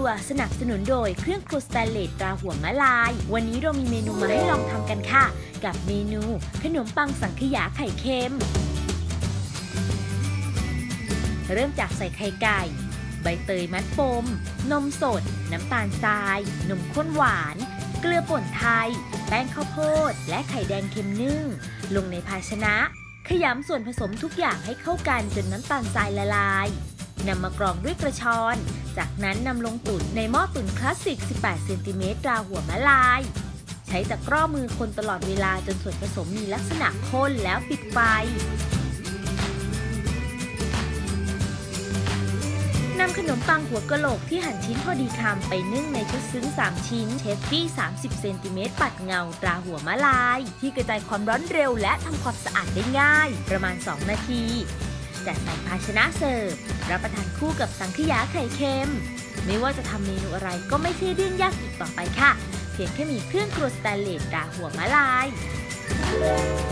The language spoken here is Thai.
วสนับสนุนโดยเครื่องครัวสแตนเลสตราหัวมะลายวันนี้เรามีเมนูมาให้ลองทำกันค่ะกับเมนูขนมปังสังขยาไข่เค็มเริ่มจากใส่ไข่ไก่ใบเตยมัดปมนมสดน้ำตาลทรายนมข้นหวานเกลือป่นไทยแป้งข้าวโพดและไข่แดงเค็มนึ่งลงในภาชนะขยำส่วนผสมทุกอย่างให้เข้ากันจนน้ำตาลทรายละลายนำมากรองด้วยกระชอนจากนั้นนำลงตุ๋นในหม้อตุ๋นคลาสสิก 18 เซนติเมตรตราหัวมะลายใช้ตะกร้อมือคนตลอดเวลาจนส่วนผสมมีลักษณะข้นแล้วปิดไฟนำขนมปังหัวกะโหลกที่หั่นชิ้นพอดีคำไปนึ่งในชุดซึ้ง3ชิ้นเชฟฟี่ 30 เซนติเมตรปัดเงาตราหัวมะลายที่กระจายความร้อนเร็วและทำความสะอาดได้ง่ายประมาณ 2 นาทีจัดใส่ภาชนะเสิร์ฟรับประทานคู่กับสังขยาไข่เค็มไม่ว่าจะทำเมนูอะไรก็ไม่ใช่เรื่องยากอีกต่อไปค่ะเพียงแค่มีเครื่องครัวสแตนเลสตราหัวมะลาย